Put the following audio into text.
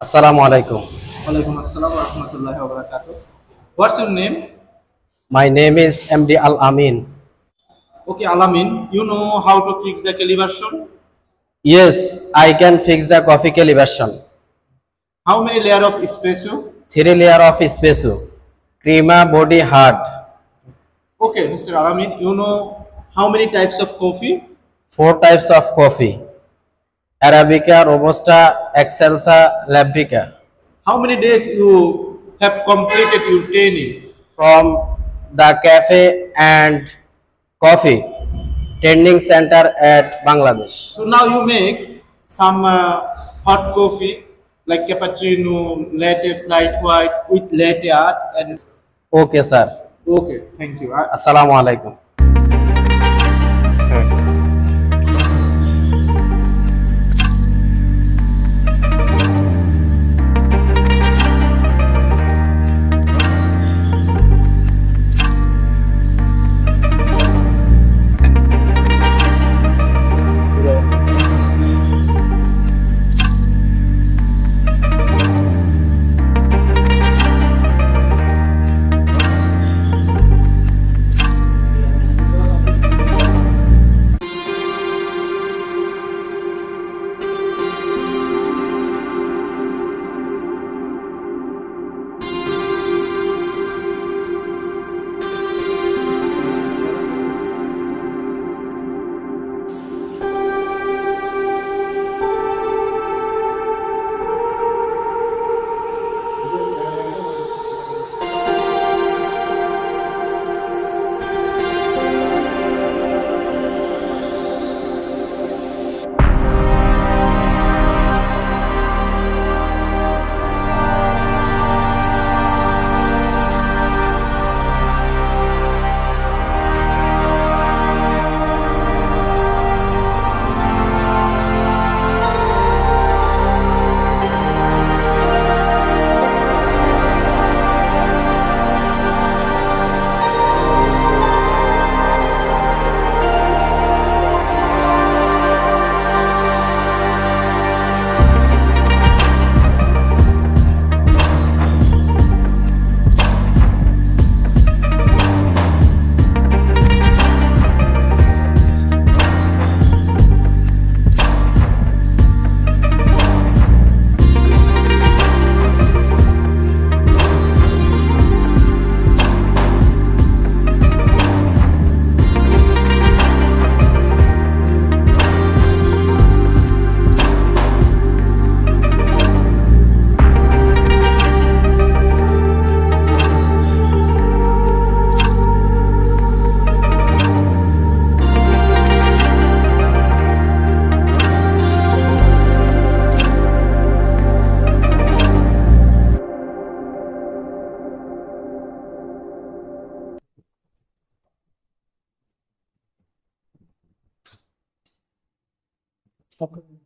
Assalamu alaikum. Walaikum assalam wa rahmatullahi wa barakatuh. What's your name? My name is MD Al Amin. Okay, Alamin, you know how to fix the calibration? Yes, I can fix the coffee calibration. How many layer of espresso? Three layer of espresso. Crema body hard. Okay, Mr. Alamin, you know how many types of coffee? Four types of coffee. Arabica, Robusta, Excelsa, Labrica. How many days you have completed your training? From the cafe and coffee training center at Bangladesh. So now you make some hot coffee like cappuccino, latte, flat white with latte art and Okay, sir. okay, thank you. Assalamu alaikum. Okay.